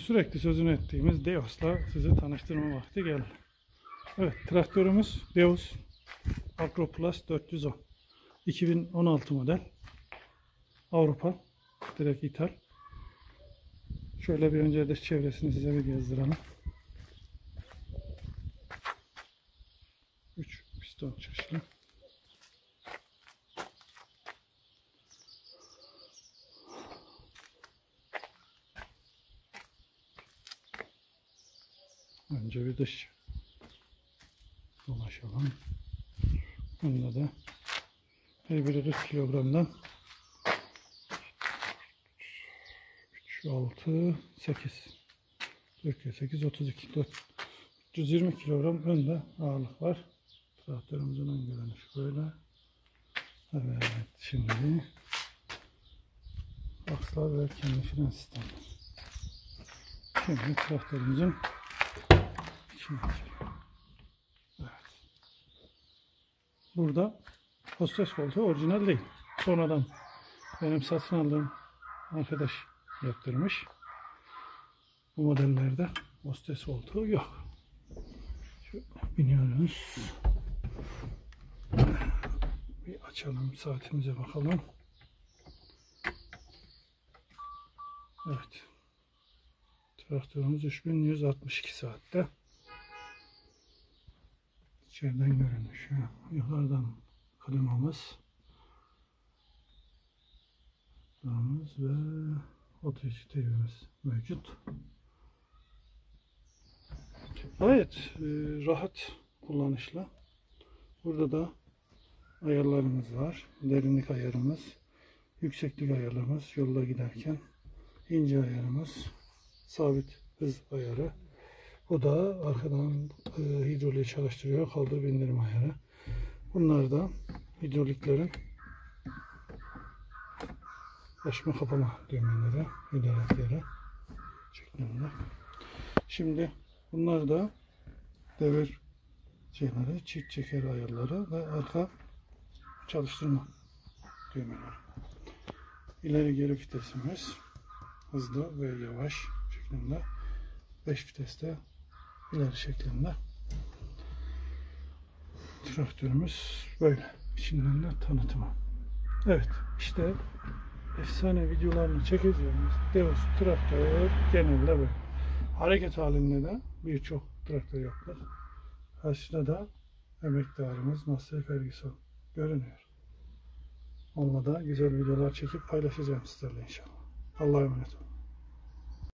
sürekli sözünü ettiğimiz Deus'la sizi tanıştırma vakti geldi. Evet, traktörümüz Deus Agroplus 410. 2016 model. Avrupa. Direkt ithal. Şöyle bir önce dış çevresini size bir gezdirelim. 3 piston çeşitli. Önce bir dış dolaşalım. Bunda da her biri 40 kilogramdan 3, 6, 8 8, 32 320 kilogram önde ağırlık var. Traktörümüzün ön görünüşü böyle. Evet, şimdi akslar ve kendi fren sistemi. Şimdi traktörümüzün içine geçelim. Evet. Burada hostes koltuğu orijinal değil. Sonradan benim satın aldığım arkadaş yaptırmış. Bu modellerde hostes koltuğu yok. Şöyle biniyoruz. Bir açalım, saatimize bakalım. Evet. Traktörümüz 3162 saatte. İçeriden görünüşü. Yukarıdan klimamız. Ve otomatik TV'miz mevcut. Evet, rahat kullanışlı. Burada da ayarlarımız var. Derinlik ayarımız, yükseklik ayarımız, yolda giderken ince ayarımız, sabit hız ayarı. Bu da arkadan hidroliği çalıştırıyor, kaldır bindirme ayarı. Bunlar da hidroliklerin açma kapama düğmeleri, ileri şeklinde. Şimdi bunlar da devir şeyleri, çift çeker ayarları ve arka çalıştırma düğmeleri. İleri geri vitesimiz hızlı ve yavaş şeklinde. 5 viteste ileri şeklinde. Traktörümüz böyle. İçinden de tanıtımı. Evet, işte efsane videolarını çekeceğimiz Deus traktör genelde böyle. Hareket halinde de birçok traktör yaptık. Karşıda da emektarımız Master Ferguson görünüyor. Onunla da güzel videolar çekip paylaşacağım sizlerle inşallah. Allah'a emanet olun.